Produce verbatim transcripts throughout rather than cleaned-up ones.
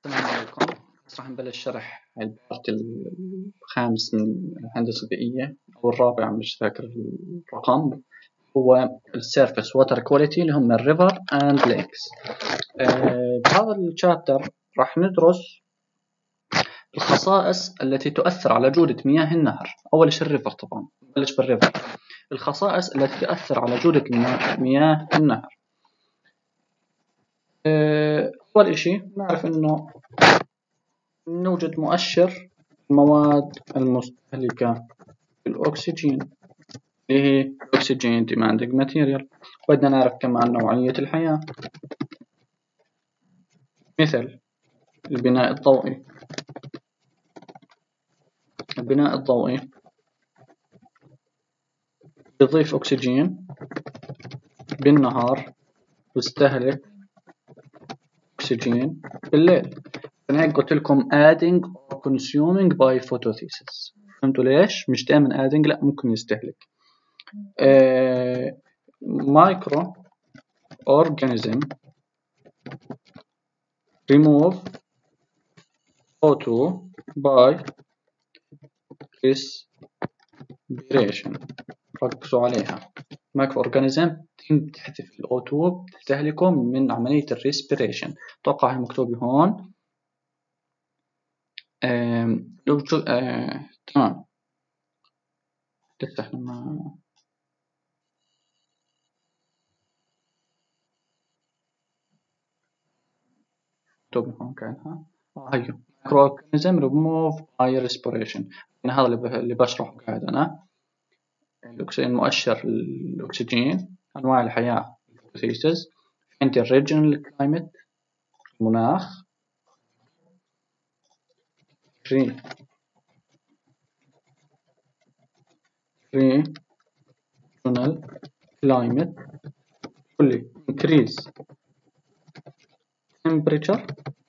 السلام عليكم. بس راح نبلش شرح البارت الخامس من الهندسة البيئية أو الرابع، مش فاكر الرقم. هو السيرفيس ووتر كواليتي اللي هم الريفر اند ليكس. بهذا الشابتر راح ندرس الخصائص التي تؤثر على جودة مياه النهر. أول شيء الريفر، طبعا نبلش بالريفر. الخصائص التي تؤثر على جودة مياه النهر. أول إشي نعرف إنه نوجد مؤشر المواد المستهلكة بالأكسجين اللي هي الأكسجين demanding material. بدنا نعرف كمان نوعية الحياة، مثل البناء الضوئي. البناء الضوئي يضيف أكسجين بالنهار ويستهلك أكسجين بالليل. أنا هيك قلت لكم adding or consuming by photosynthesis. فهمتوا ليش؟ مش دائما adding، لا ممكن يستهلك. مايكرو organism remove أو تو by respiration. ركزوا عليها. مايكرو أورجانيزم تحذف ال أو تو، تستهلكه من عملية الريسبيريشن. أتوقع هي مكتوبة هون. لو آه، تمام. لسه احنا ما مكتوبة هون كأنها. آه هيو مايكرو أورجانيزم remove by respiration. يعني هذا اللي اللي بشرحه قاعد أنا. الأكسجين مؤشر الأكسجين، أنواع الحياة photosynthesis. عندي الريجنال كلايمت المناخ. regional climate كلي increase temperature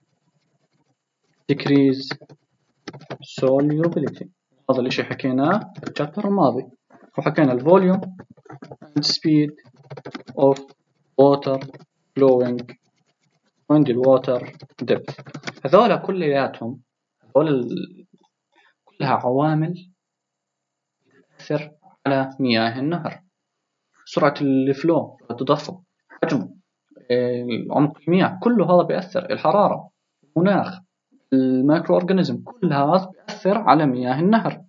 decrease solubility. هذا الاشي حكيناه في الشابتر الماضي، وحكينا الفوليوم and speed of water flowing and the water depth. هذولا كلياتهم هذول كلها عوامل تأثر على مياه النهر. سرعة الفلو، التدفق، حجم، عمق المياه، كله هذا بيأثر. الحرارة، المناخ، المايكرو أورجانيزم، كل هذا بيأثر على مياه النهر.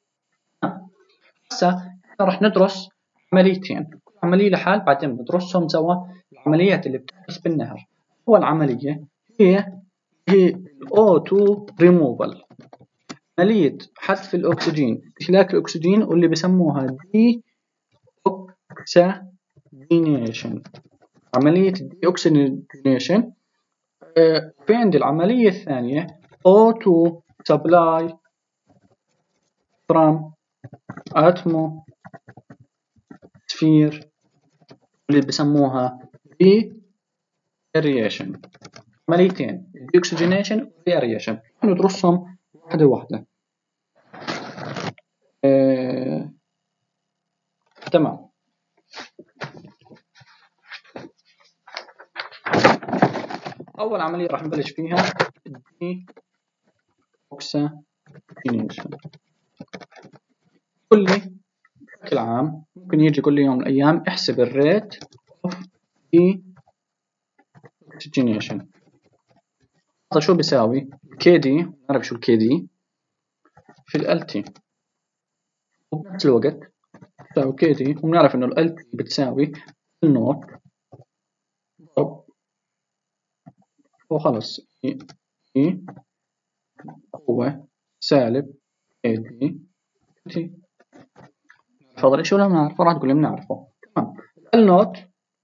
هسه راح ندرس عمليتين، عملية لحال بعدين ندرسهم سوا. العمليات اللي بتحدث بالنهر. أول عملية هي هي أو تو removal، عملية حذف الأكسجين، استهلاك الأكسجين، واللي بسموها دي أوكسجينيشن. عملية الدي أوكسجينيشن. في عندي العملية الثانية أو تو supply from atmosphere، اللي بسموها re-aeration. عمليتين، de-oxygenation و re-aeration، ندرسهم واحدة واحدة. آه، تمام. أول عملية راح نبلش فيها de-oxygenation. قل لي بشكل عام، ممكن يجي يقول لي يوم من الأيام احسب الريت of de-oxygenation. هذا شو بيساوي؟ كي دي، نعرف شو الكي دي في ال تي، وبنفس الوقت بتساوي كي دي، وبنعرف إنه ال تي بتساوي النوت ضرب وخلص إي إي هو سالب كي دي تي. هذا الإشي ولا بنعرفه؟ راح تقول لي بنعرفه. تمام. ال نوت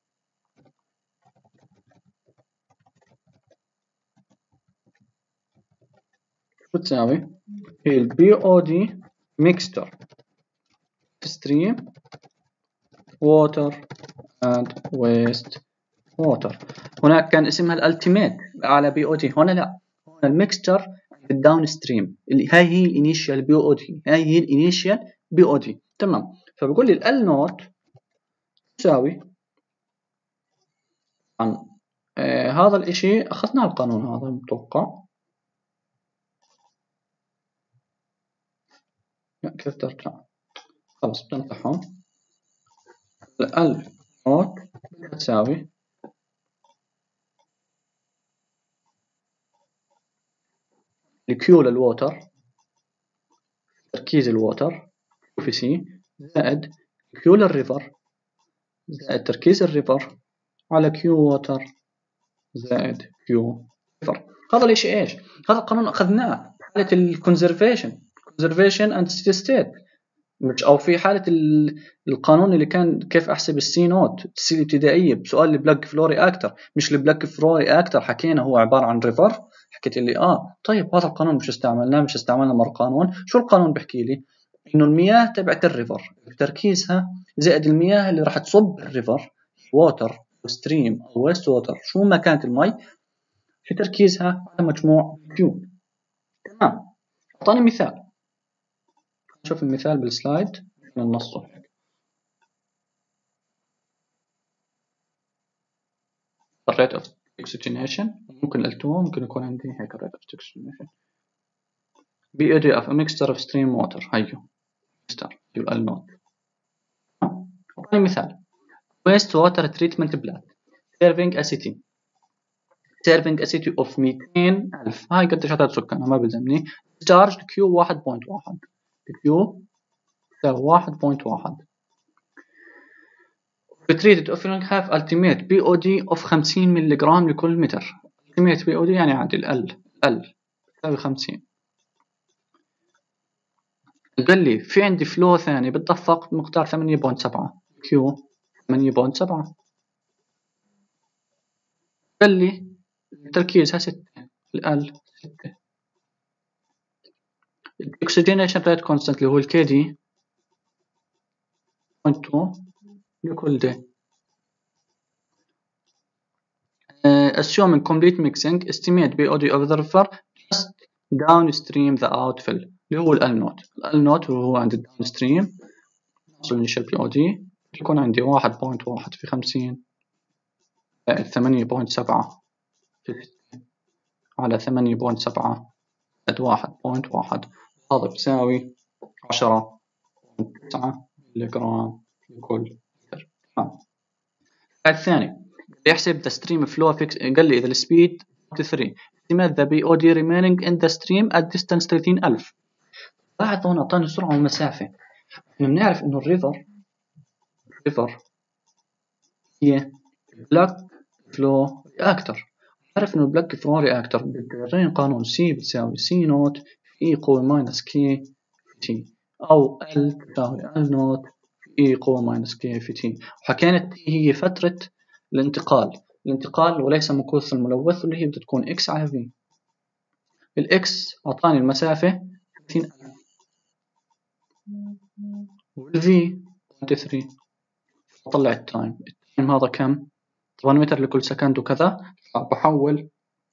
شو تساوي؟ هي ال بي أو دي mixture stream water and waste water. هناك كان اسمها الالتيميت على بي او دي، هنا لا، هنا الميكستر الداون ستريم، اللي هاي هي الانيشال بي او دي، هاي هي الانيشال بي او دي. تمام. فبقول لي ال نوت تساوي عن آه هذا الاشي اخذنا القانون هذا متوقع. كيف ترجع؟ خلص بنمسحهم. ال نوت تساوي الكيو للووتر، تركيز الووتر في سي، زائد كيو للريفر زائد تركيز الريفر على كيو ووتر زائد كيو ريفر. هذا الاشي ايش؟ هذا القانون اخذناه في حالة الكونزرفيشن كونزرفيشن اند ستيت، مش او في حالة القانون اللي كان كيف احسب السي نوت السي الابتدائية بسؤال البلاك فلو رياكتر. مش البلاك فلو رياكتر حكينا هو عبارة عن ريفر، حكيت لي اه طيب هذا القانون مش استعملناه مش استعملنا مر قانون. شو القانون بحكي لي؟ انه المياه تبعت الريفر تركيزها زائد المياه اللي راح تصب الريفر ووتر ستريم او ويست ووتر شو ما كانت المي في تركيزها على مجموع كيو. تمام. اعطاني مثال، نشوف المثال بالسلايد من النص. الريت اوف oxygenation ممكن ال اثنين ممكن يكون عندي هيك الريت اوف oxygenation بي او دي اوف mixture of stream water. هيو mixture يو ال نوت. اعطاني مثال waste water treatment plant serving a city serving a city of مئتين ألف. هاي قديش عدد سكانها ما بلزمني. discharge Q واحد فاصلة واحد Q تساوي واحد فاصلة واحد. treated offering have ultimate بي او دي of خمسين ملي جرام لكل متر. ultimate بي او دي يعني عادل ال ال تساوي خمسين. قال لي في عندي فلو ثاني بتدفق بمقدار ثمانية فاصلة سبعة كيو ثمانية فاصلة سبعة. قال لي تركيزها ستة ال ستة. الاكسجينيشن ريت كونستانت اللي هو الكي دي صفر فاصلة اثنين لكل دي. uh, assuming complete mixing estimate بي او دي of the river just downstream the outfill اللي هو ال نوت. ال نوت وهو عند الداون ستريم نحصل initial بي او دي يكون عندي واحد فاصلة واحد في خمسين زائد ثمانية فاصلة سبعة في ستة على ثمانية فاصلة سبعة زائد واحد فاصلة واحد. هذا بيساوي عشرة فاصلة تسعة ملي جرام لكل لتر. تمام. الثاني يحسب the stream flow fix. قال لي إذا السبيد ثلاثة estimate the بي او دي remaining in the stream at distance ثلاثين ألف. بعد هون أعطاني سرعة ومسافة. احنا بنعرف إنه الريفر الريفر هي بلاك فلو رياكتر. نعرف إنه البلاك فلو رياكتر بتعطيني قانون سي بتساوي سي نوت في اي قوة ماينس كي في تي أو ال تساوي ال نوت في اي قوة ماينس كي في تي. وحكينا تي هي فترة الانتقال الانتقال وليس مكوث الملوث اللي هي بتكون اكس على في. الاكس أعطاني المسافة ثلاثين ألف والفي ثلاثة. أطلع التايم. التايم هذا كم؟ طبعا متر لكل سكند وكذا. بحول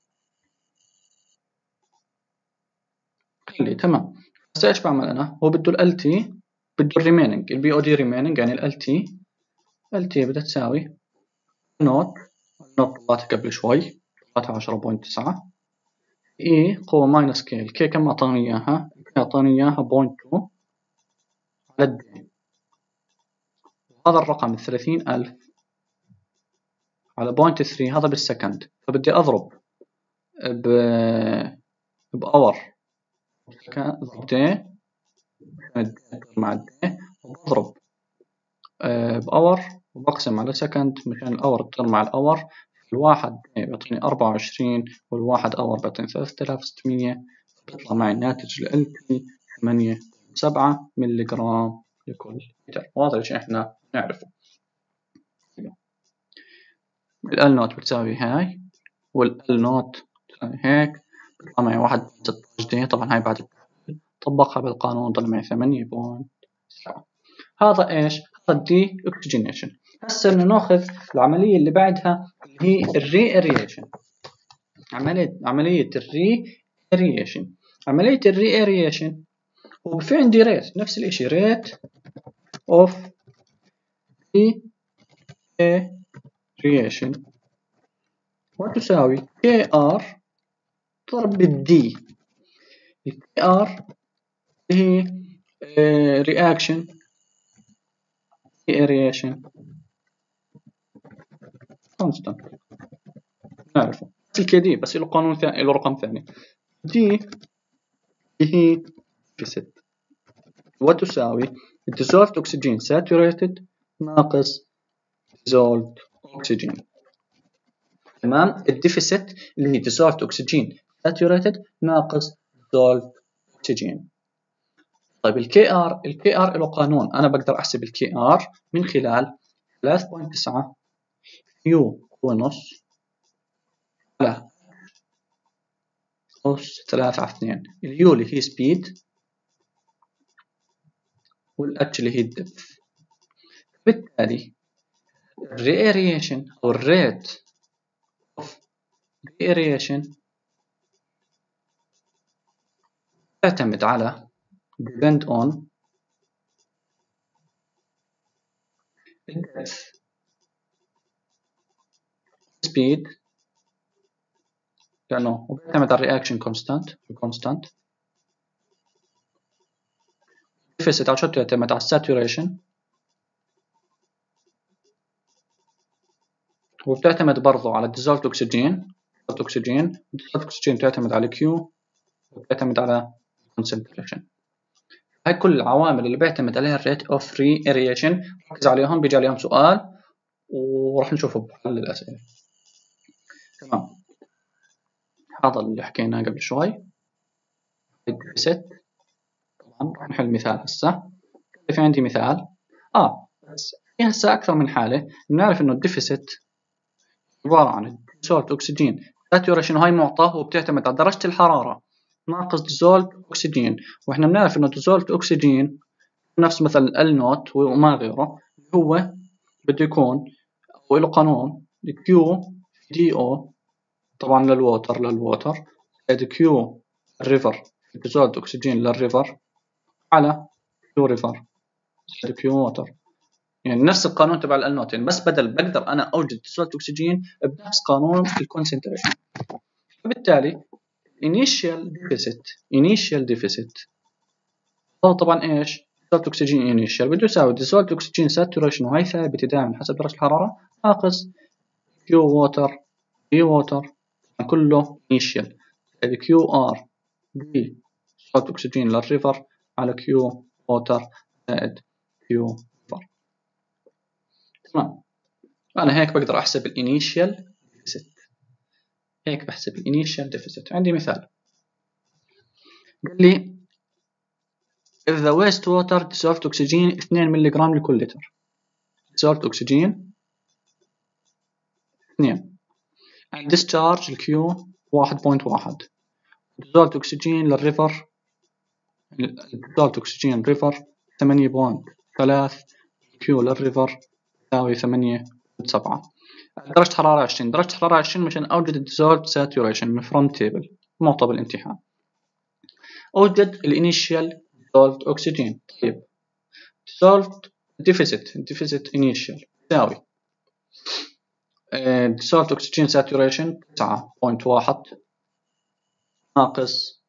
خلي تمام. بس ايش بعمل انا؟ هو بده ال تي بده الريميننج البي او دي ريميننج يعني ال تي ال تي بدها تساوي نوت نوت طلعتها قبل شوي طلعتها عشرة فاصلة تسعة اي قوة ماينس كي. الكي كم اعطاني اياها؟ اعطاني اياها صفر فاصلة اثنين على الدي. هذا الرقم ثلاثين ألف على صفر فاصلة ثلاثة هذا بالسكند. فبدي اضرب ب بأور ضربتين مع الدي وبضرب بأور وبقسم على سكند مشان الأور تصير مع الأور. الواحد بيعطيني أربعة وعشرين والواحد أور بيعطيني ثلاثة آلاف وستمية. بيطلع معي الناتج ال تي ثمانية فاصلة سبعة ملي جرام لكل لتر. وهذا الشيء احنا نعرفه. ال نوت بتساوي هاي وال نوت بتساوي هيك. بيطلع معي واحد فاصلة ستة عشر دي. طبعا هاي بعد طبقها بالقانون طلع معي ثمانية فاصلة سبعة. هذا ايش؟ هذا الدي اوكسجينيشن. هسه بدنا ناخذ العمليه اللي بعدها اللي هي الري اريشن. عمليه عمليه الري اريشن. عمليه الري اريشن هو في عندي ريت نفس الشيء ريت اوف ري اريشن وتساوي كي ار ضرب بالدي. الكي ار هي رياكشن رياكشن كونستانت نعرفه، بس الكي دي بس له قانون ثاني، له رقم ثاني. دي هي ديفيسيت وتساوي dissolved oxygen saturated ناقص dissolved oxygen. تمام. الديفيسيت اللي هي dissolved oxygen saturated ناقص dissolved oxygen. طيب الكي ار، الكي ار له قانون، انا بقدر احسب الكي ار من خلال ثلاثة فاصلة تسعة يو ونص على أس ثلاثة على اثنين. اليو اللي هي سبيد والاتش اللي هي الدبث. بالتالي الرياريشن او الريت اوف رياريشن تعتمد على depend on depth speed لأنه بيعتمد على الرياكشن كونستانت كونستانت deficit على شو بتعتمد على الساتوريشن، وبتعتمد برضو على dissolved oxygen dissolved oxygen dissolved oxygen بتعتمد على Q وبتعتمد على concentration. هاي كل العوامل اللي بيعتمد عليها الريت اوف فري اريشن، ركز عليهم بيجي عليهم سؤال وراح نشوفه بحل الأسئلة. تمام. هذا اللي حكيناه قبل شوي الديفيسيت. طبعا راح نحل مثال هسه. في عندي مثال اه بس في هسه اكثر من حالة. بنعرف انه الديفيسيت عبارة عن dissolved oxygen saturation، وهي معطاه وبتعتمد على درجة الحرارة ناقص dissolved oxygen، واحنا بنعرف انه dissolved oxygen نفس مثل ال نوت وما غيره، هو بده يكون او له قانون Q دي او طبعا للووتر للووتر زائد كيو الريفر dissolved oxygen للريفر على كيو ريفر زائد كيو ووتر، يعني نفس القانون تبع النوتين، بس بدل بقدر انا اوجد dissolved oxygen بنفس قانون الكونسنتريشن. فبالتالي initial deficit initial deficit هو طبعا ايش؟ dissolved oxygen initial بده يساوي dissolved oxygen saturation، وهي ثابته دائما حسب درجه الحراره، ناقص كيو ووتر بي ووتر كله initial زائد كيو ار بي dissolved oxygen للريفر على كيو ووتر زائد كيو ريفر. تمام. أنا هيك بقدر أحسب الانيشيال ديفيسيت. هيك بحسب الانيشيال ديفيسيت. عندي مثال قال لي if the waste water dissolved oxygen اثنين ملغ لكل لتر. dissolved oxygen اثنين and discharge الكيو واحد فاصلة واحد. dissolved oxygen للريفر dissolved oxygen ريفر ثمانية فاصلة ثلاثة كيو للريفر تساوي ثمانية فاصلة سبعة. درجة حرارة عشرين. درجة حرارة عشرين مشان أوجد dissolved saturation من front table معطى بالامتحان. أوجد الانيشيال dissolved oxygen. طيب dissolved deficit deficit initial تساوي uh, dissolved oxygen saturation تسعة فاصلة واحد ناقص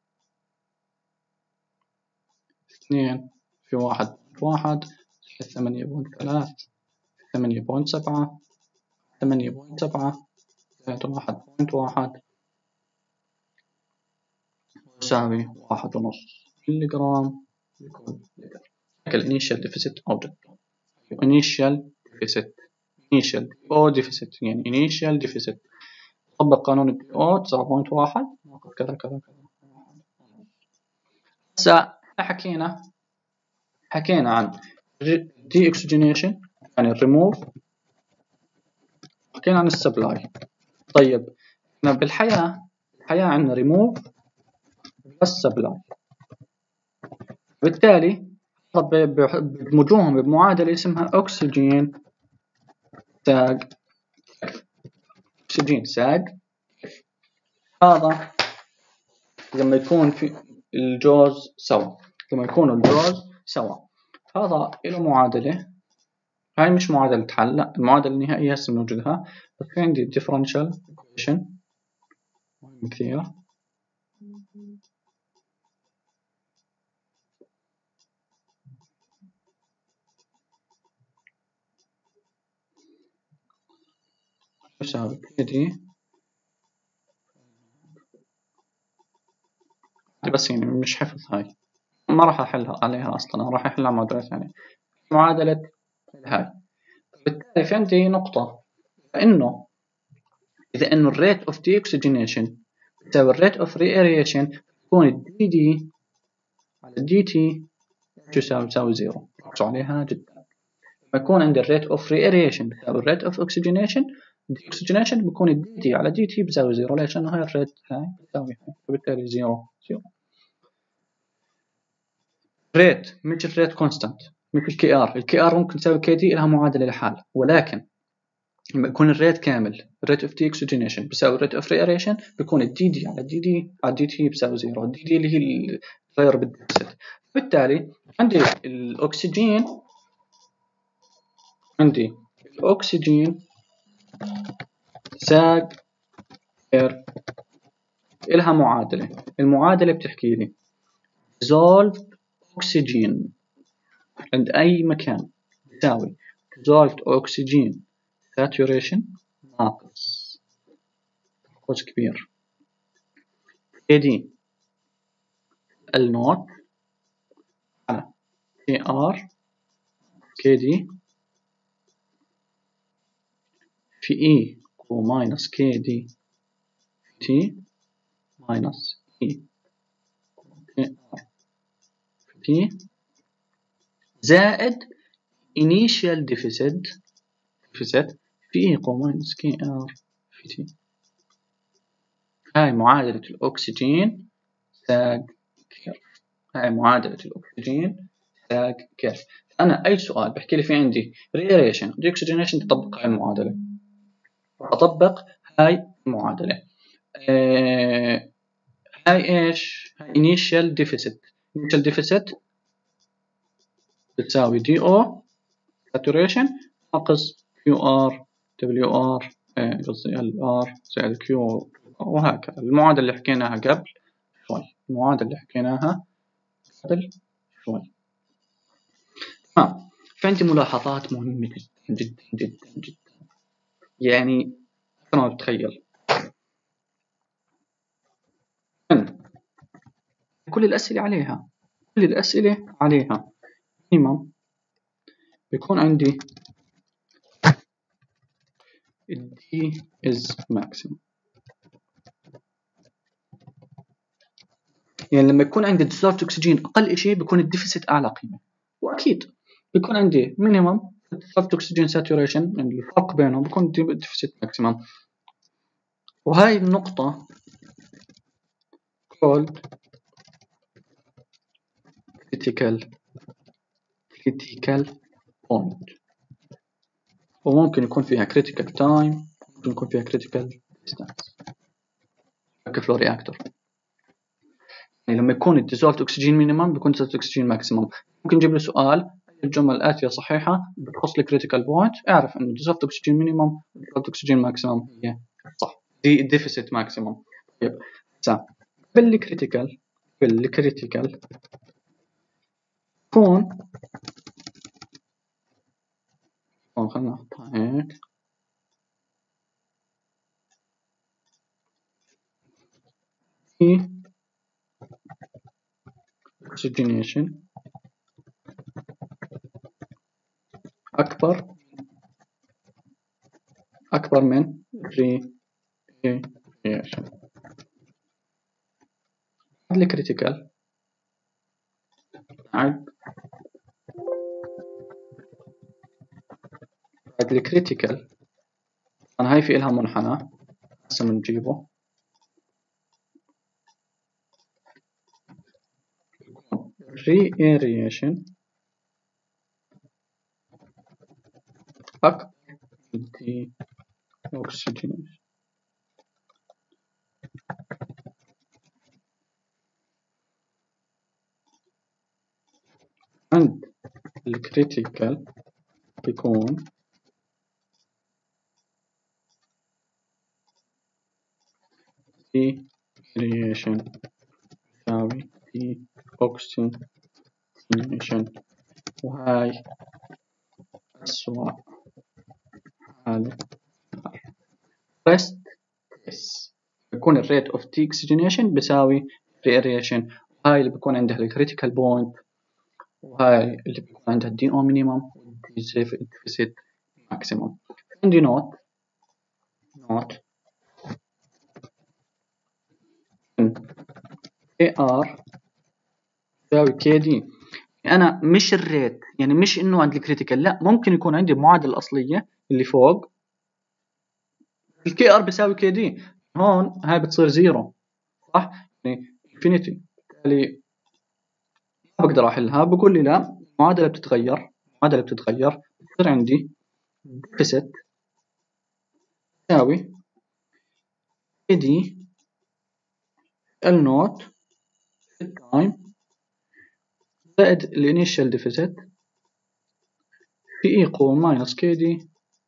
اثنين في واحد فاصلة واحد ثمانية فاصلة ثلاثة ثمانية فاصلة سبعة ثمانية فاصلة سبعة زائد واحد فاصلة واحد يساوي واحد ونص ملغرام لكل لتر. الانيشال ديفيسيت اوجد. initial deficit initial او deficit يعني initial deficit طبق قانون الدي او تسعة فاصلة واحد ناقص كذا كذا كذا. هسه حكينا حكينا عن دي oxygenation يعني الريموف، حكينا عن السبلاي. طيب احنا بالحياة الحياة عندنا ريموف بس سبلاي، بالتالي بدمجوهم بمعادلة اسمها أكسجين ساج أكسجين ساج. هذا لما يكون في الجوز سوا لما يكون الجوز سوا هذا له معادلة، هاي مش معادلة حل، لا المعادلة النهائية هسه بنوجدها، بس في عندي differential equation مهم كثير. يساوي كي دي، بس يعني مش حفظ، هاي ما راح أحلها عليها أصلا، راح أحلها معادلة ثانية، معادلة هاي. بالتالي في عندي نقطة، فإنه إذا إنه الريت أوف دي أكسجينيشن تساوي الريت أوف ري أريشن، تكون الدي دي على الدي تي تساوي تساوي زيرو. ركزوا عليها جدا. لما يكون عندي الريت أوف ري أريشن تساوي الريت أوف أكسجينيشن، دي أكسجينيشن بيكون الدي تي على دي تي بيساوي زيرو. ليش؟ لأنه هاي الريت هاي بتساوي هاي، فبالتالي زيرو زيرو. ريت مش الريت كونستانت، مثل الكي ار. الكي ار ممكن تساوي كي دي لها معادلة لحالها، ولكن لما يكون الريت كامل، الريت اوف دي اكسجينيشن بيساوي الريت اوف ري اريشن، بيكون الدي دي على الدي دي على الدي تي بيساوي زيرو. الدي دي اللي هي التغير بالديفيسيت. بالتالي عندي الاكسجين، عندي الاكسجين ساق اير إلها معادلة. المعادلة بتحكي لي dissolved oxygen عند أي مكان تساوي dissolved oxygen saturation ناقص قوس كبير كي دي النوت على كي ار كي دي في اي كو ماينس كي دي تي ماينس اي كي ار في تي زائد initial deficit deficit في اي كو ماينس كي ار في تي. هاي معادلة الأكسجين ساق كيرف. هاي معادلة الأكسجين ساق كيرف. أنا أي سؤال بحكي لي في عندي ريليشن دي أكسجينيشن تطبق هاي المعادلة، أطبق هاي المعادلة. آه هاي إيش؟ هاي initial deficit. initial deficit بتساوي دي أو saturation ناقص كيو آر دبليو آر قصدي ال آر زائد كيو، وهكذا. المعادلة اللي حكيناها قبل شوي، المعادلة اللي حكيناها قبل شوي. تمام. في عندي ملاحظات مهمة جدا جدا جدا جدا، يعني أكثر ما بتخيل. كل الأسئلة عليها، كل الأسئلة عليها minimum بيكون عندي ال D is maximum. يعني لما يكون عندي dissolved oxygen أقل شيء بيكون الديفيسيت أعلى قيمة، وأكيد بيكون عندي minimum dissolved oxygen saturation، يعني الفرق بينهم بيكون الديفيسيت maximum. وهاي النقطة called critical critical point، وممكن يكون فيها critical time، ممكن يكون فيها critical distance كفلو رياكتور. يعني لما يكون الديزولفد اكسجين مينيمم بيكون dissolved oxygen ماكسيمم. ممكن نجيب له سؤال الجمل الآتية صحيحة بتخص الكريتيكال بوينت، اعرف انه dissolved oxygen مينيمم dissolved oxygen ماكسيمم هي صح، دي ديفيسيت ماكسيمم. طيب هسه بالكريتيكال بالكريتيكال كون كون خلينا نحطها هيك هي oxygenation أكبر أكبر من radiation. الكريتيكال بعد بعد الكريتيكال أنا هاي في إلها منحنى هسه بنجيبه. radiation أكبر من oxygenation. عند الكريتيكال بيكون T variation يساوي T oxygenation، وهاي أسوأ حالة. rest case بيكون ال rate of T oxygenation بيساوي reaeration، وهاي اللي بيكون عندها ال critical point، وهاي اللي بيكون عندها D O minimum و D deficit maximum. عندي نوت نوت K R يساوي K D. أنا مش الريت، يعني مش إنه عند الكريتيكال، لا، ممكن يكون عندي المعادلة الأصلية اللي فوق ال K R بيساوي K D، هون هاي بتصير زيرو، صح؟ يعني انفينيتي، بالتالي ما بقدر أحلها. بقول لي لا، المعادلة بتتغير، المعادلة بتتغير، بتصير عندي ديفيسيت يساوي K D L نوت تايم زائد الانيشال ديفيسيت في ايكوال ماينس كي دي.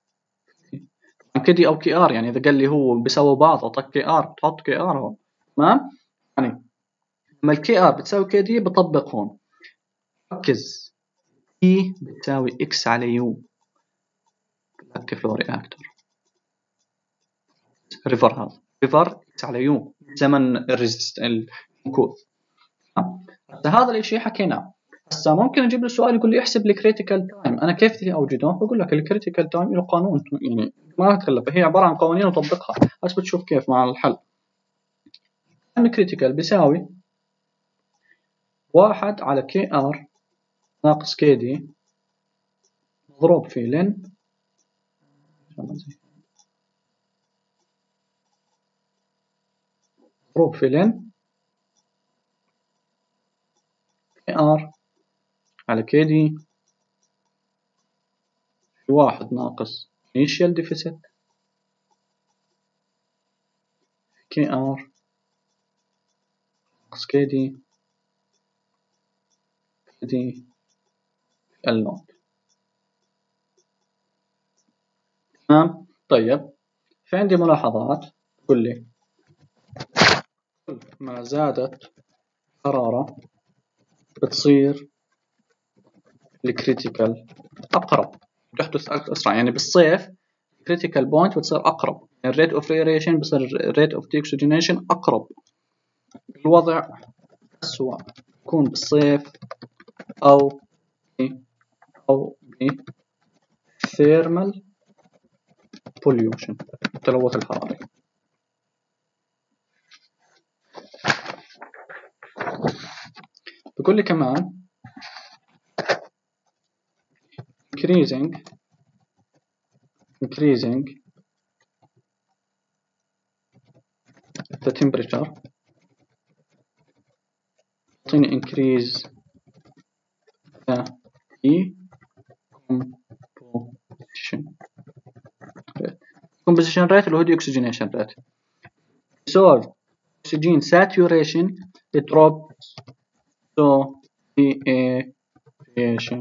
كي دي او كي ار، يعني اذا قال لي هو بيساوي بعض اعطاك كي ار تحط كي ار هون، تمام؟ يعني لما الكي ار بتساوي كي دي بطبق هون، ركز، اي بتساوي اكس على يو كفلو رياكتور، ريفر، هذا ريفر اكس على يو زمن الريزست الكود. هذا الشيء حكيناه. هسه ممكن اجيب له سؤال يقول لي احسب الكريتيكال تايم، انا كيف بدي اوجده؟ بقول لك الكريتيكال تايم له قانون، يعني ما تخلف، هي عباره عن قوانين وطبقها، بس بتشوف كيف مع الحل. الكريتيكال بيساوي واحد على كي ار ناقص كي دي مضروب في لن مضروب في لن كي ار على كي دي في واحد ناقص initial deficit كي ار ناقص كي دي كي دي ال نوت. تمام؟ طيب، في عندي ملاحظات تقول لي كل ما زادت الحرارة بتصير الكريتيكال أقرب، تحدث أسرع، يعني بالصيف الكريتيكال بوينت بتصير أقرب، الريت أوف ريريشن بصير الريت أوف ديكسجينيشن أقرب. الوضع أسوأ يكون بالصيف أو أو ثيرمال بوليوشن، التلوث الحراري. بقول لي كمان increasing increasing the temperature يعطيني increase the decomposition rate. composition rate اللي هو deoxygenation rate. solve oxygen saturation it drops so deaeration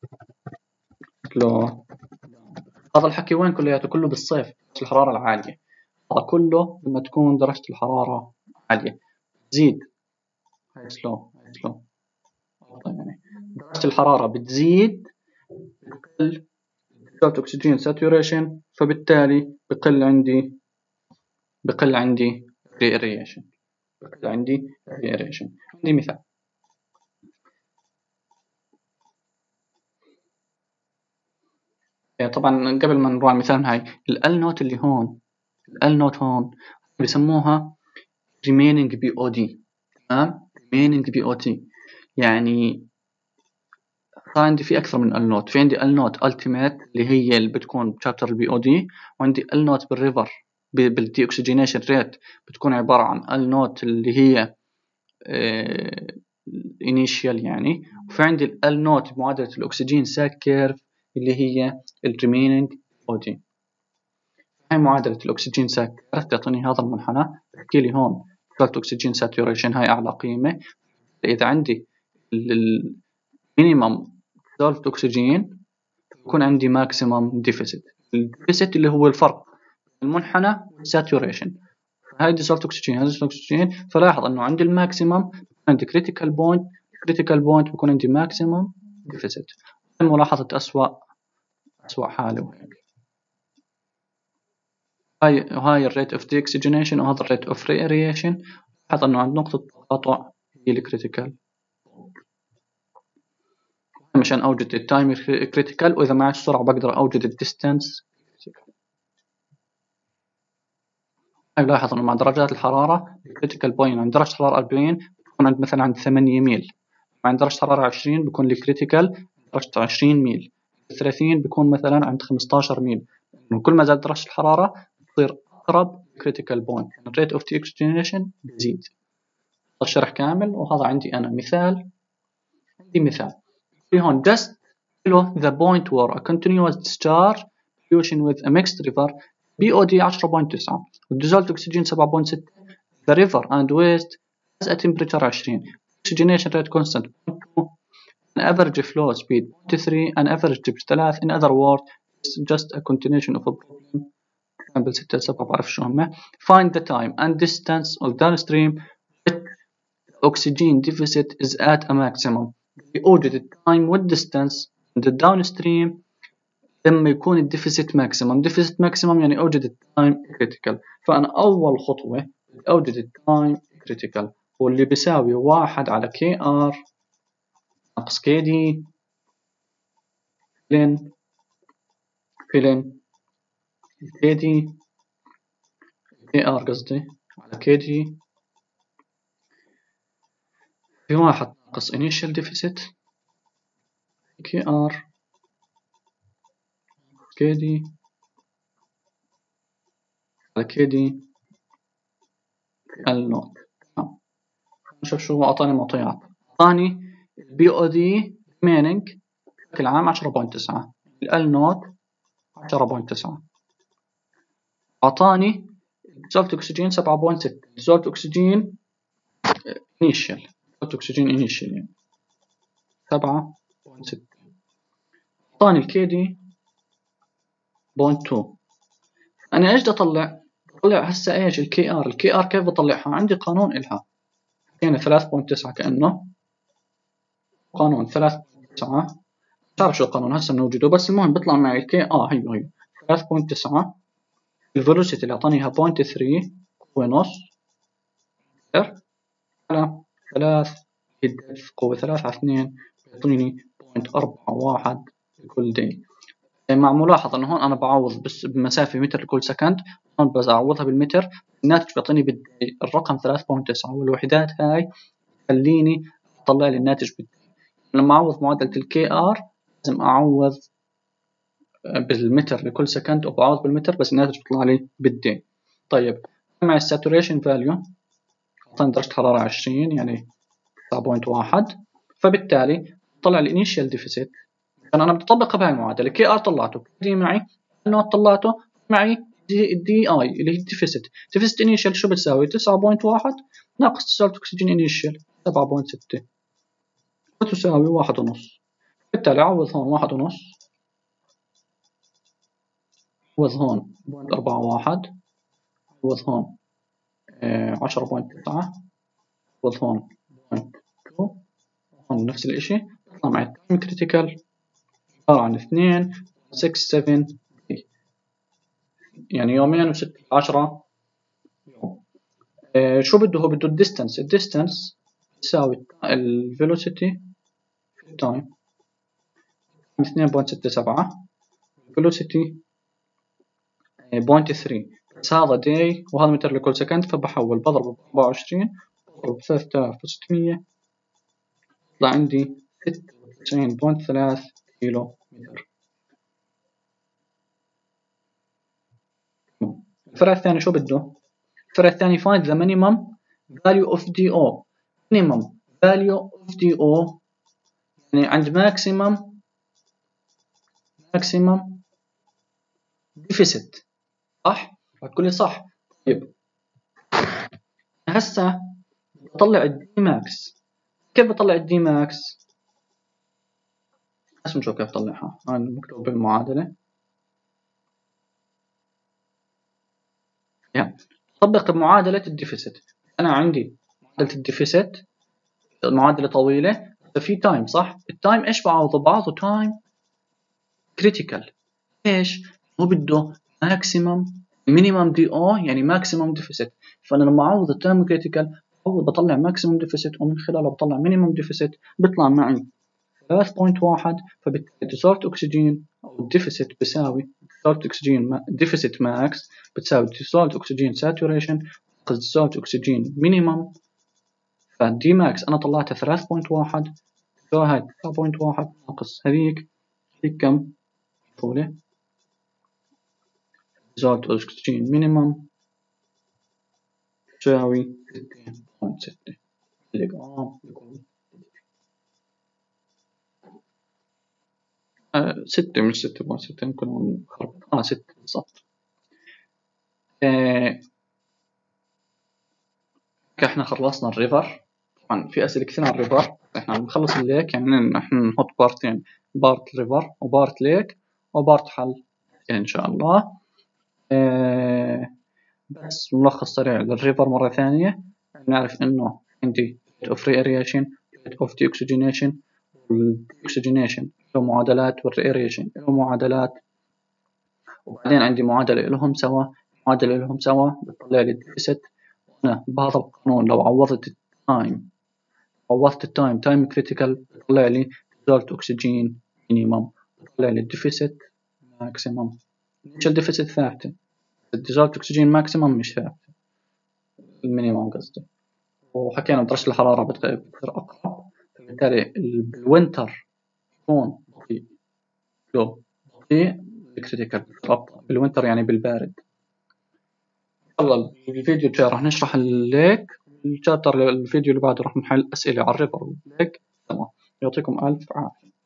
slow. هذا الحكي وين كلياته؟ كله بالصيف، الحرارة العالية، هذا كله لما تكون درجة الحرارة عالية تزيد، هاي سلو هاي سلو يعني درجة الحرارة بتزيد بقل أكسجين ساتوريشن، فبالتالي بقل عندي بقل عندي ريريشن بقل عندي ريريشن. عندي مثال، يعني طبعا قبل ما نروح على المثال هاي ال نوت اللي هون، ال نوت هون بيسموها remaining بي أو دي، تمام؟ remaining بي أو دي يعني عندي في أكثر من ال نوت، في عندي ال نوت ultimate اللي هي اللي بتكون بشابتر البي أو دي، وعندي ال نوت بالريفر بالدي اوكسجينيشن ريت بتكون عبارة عن ال نوت اللي هي initial يعني، وفي عندي ال نوت بمعادلة الأكسجين ساك كيرف اللي هي ال remaining أو دي. هاي معادلة الأكسجين ساك كيرف تعطيني هذا المنحنى، بحكي لي هون أكسجين ساتوريشن هاي أعلى قيمة، إذا عندي المينيمم dissolved أكسجين يكون عندي ماكسيمم ديفيسيت. الديفيسيت اللي هو الفرق بين المنحنى والساتوريشن. هاي ديسولت اكسجين، هاي ديسولت اكسجين. فلاحظ انه عندي الماكسيمم عندي كريتيكال بوينت، كريتيكال بوينت بيكون عندي ماكسيمم ديفيسيت. ملاحظة أسوأ أسوأ حالة وهيك. هاي هاي الريت اوف دي اكسجينيشن وهذا الريت اوف ري اريشن. لاحظ انه عند نقطة تقاطع هي الكريتيكال مشان اوجد التايم كريتيكال، واذا معي السرعة بقدر اوجد الديستانس. هاي لاحظ انه مع درجات الحرارة الكريتيكال بوينت عند درجة حرارة أربعين بكون عند مثلا عند ثمانية ميل، مع عند درجة حرارة عشرين بكون الكريتيكال درجة عشرين ميل، ثلاثين بكون مثلا عند خمستاشر ميل. كل ما زاد درجة الحرارة بتصير أقرب critical point، يعني rate of deoxygenation بيزيد. الشرح كامل. وهذا عندي أنا مثال، عندي مثال في هون just below the point where a continuous discharge pollution with a mixed river بي أو دي عشرة فاصلة تسعة dissolved oxygen سبعة فاصلة ستة. the river and waste has a temperature عشرين، oxygenation rate constant zero point two، an average flow speed zero point three، an average depth ثلاثة. in other words it's just a continuation of a problem. example ستة سبعة بعرف شو هم. find the time and distance of downstream with oxygen deficit is at a maximum. بأوجد التايم والديستانس عند الداونستريم لما يكون الديفيسيت ماكسيمم. ديفيسيت ماكسيمم يعني أوجد التايم كريتيكال. فأنا أول خطوة أوجد التايم كريتيكال واللي بيساوي واحد على كي آر ناقص كي دي فيلن فيلن كي دي كي آر قصدي على كي دي في واحد ناقص initial deficit كي آر كي دي على كي دي ال نوت. نشوف شو أعطاني معطيات. أعطاني البي أو دي remaining بشكل عام عشرة فاصلة تسعة، ال نوت عشرة فاصلة تسعة. أعطاني dissolved oxygen سبعة فاصلة ستة، dissolved oxygen initial dissolved oxygen initial يعني سبعة فاصلة ستة. أعطاني الكي دي صفر فاصلة اثنين. أنا إيش بدي أطلع؟ بطلع هسه إيش الكي آر. الكي آر كيف بطلعها؟ عندي قانون إلها يعني ثلاثة فاصلة تسعة كأنه قانون ثلاثة فاصلة تسعة. مش عارف شو القانون هسه نوجده، بس المهم بيطلع معي الكي آه هي هي ثلاثة فاصلة تسعة. الفيلوسيتي اللي أعطاني إياها صفر فاصلة ثلاثة قوة نص على ثلاث الدلف قوة ثلاثة على اثنين بيعطيني صفر فاصلة أربعة واحد لكل دي. مع ملاحظة إنه هون أنا بعوض بس بمسافة متر لكل سكند، هون بعوضها بالمتر، الناتج بيعطيني بالدي الرقم ثلاثة فاصلة تسعة، والوحدات هاي تخليني أطلع لي الناتج بالدي. لما أعوض معادلة الكي آر لازم أعوض بالمتر لكل سكند وبعوض بالمتر بس الناتج بيطلع لي بالدي. طيب مع الساتوريشن فاليو أعطاني درجة حرارة عشرين يعني تسعة فاصلة واحد، فبالتالي طلع الانيشال ديفيسيت. أنا بدي أطبقها بهاي المعادلة. كي آر طلعته، دي معي النوت طلعته معي دي, دي آي اللي هي الديفيسيت. ديفيسيت انيشال شو بتساوي؟ تسعة فاصلة واحد ناقص dissolved oxygen انيشال سبعة فاصلة ستة وتساوي واحد ونص. بالتالي عوض هون واحد ونص، عوض هون بوينت أربعة واحد، عوض هون عشرة فاصلة تسعة، عوض هون بوينت اثنين، هون نفس الاشي. بيطلع معي التايم كريتيكال عبارة عن اثنين ستة سبعة يعني يومين وستة عشرة يوم. آه شو بده هو؟ بده الديستانس. الديستانس تساوي الفيلوسيتي في التايم اثنين فاصلة ستة سبعة، الفيلوسيتي صفر فاصلة ثلاثة، بس هذا داي وهذا متر لكل سكند، فبحول بضربه ب أربعة وعشرين بضرب ثلاثة آلاف وستمية يطلع عندي ستة وتسعين فاصلة ثلاثة كيلو متر. الفرع الثاني شو بده؟ الفرع الثاني find the minimum value of دي أو. minimum value of دي أو يعني عند maximum maximum deficit. صح؟ هتقول لي صح. طيب هسه بطلع الدي ماكس. كيف بطلع الدي ماكس؟ بس نشوف كيف نطلعها. هاي مكتوب بالمعادلة. يعني طبق معادلة الديفيسيت. أنا عندي معادلة الديفيسيت معادلة طويلة، ففي تايم صح؟ التايم إيش بعوضه؟ بعوضه تايم كريتيكال. إيش؟ هو بده ماكسيمم مينيمم دي أو يعني ماكسيمم ديفيسيت. فأنا لما أعوض التايم كريتيكال بعوض بطلع ماكسيمم ديفيسيت، ومن خلاله بطلع مينيمم ديفيسيت، بيطلع معي ثلاثة فاصلة واحد. فبالتالي ديسولت أكسجين أو الديفيسيت بيساوي ديسولت أكسجين ديفيسيت ماكس بتساوي ديسولت أكسجين ساتوريشن ناقص ديسولت أكسجين مينيمم. فدي ماكس أنا طلعتها ثلاثة فاصلة واحد، تساوي هاي تسعة فاصلة واحد ناقص هذيك، هذيك كم؟ طولة ديسولت أكسجين مينيمم تساوي ستة فاصلة ستة ملي جرام. آه ستة مش ستة فاصلة ستة، يمكن آه ستة بالضبط. آه احنا خلصنا الريفر. طبعا في اسئله كثير عن الريفر، احنا بنخلص الليك يعني احنا نحط بارتين، بارت ريفر وبارت ليك وبارت حل يعني ان شاء الله. اه بس ملخص سريع للريفر مره ثانيه. نعرف انه عندي rate of reaeration rate of deoxygenation. والdeoxygenation له معادلات والreaeration له معادلات، وبعدين عندي معادله لهم سوا. معادله لهم سوا بتطلع لي الديفيسيت. هنا بهذا القانون لو عوضت التايم عوضت التايم تايم كريتيكال بيطلع لي ديزولت أكسجين مينيمم، بيطلع لي الديفيسيت ماكسيمم. مش الديفيسيت ثابتة، الديزولت أكسجين ماكسيمم مش ثابتة، المينيمم قصدي. وحكينا درجة الحرارة بتصير أقرب، فبالتالي بالوينتر يكون بطيء لو بطيء الكريتيكال أبطأ بالوينتر يعني بالبارد. يلا الفيديو الجاي راح نشرح الليك، الشابتر الفيديو اللي بعده راح نحل أسئلة على الريفر والليك. تمام، يعطيكم ألف عافية.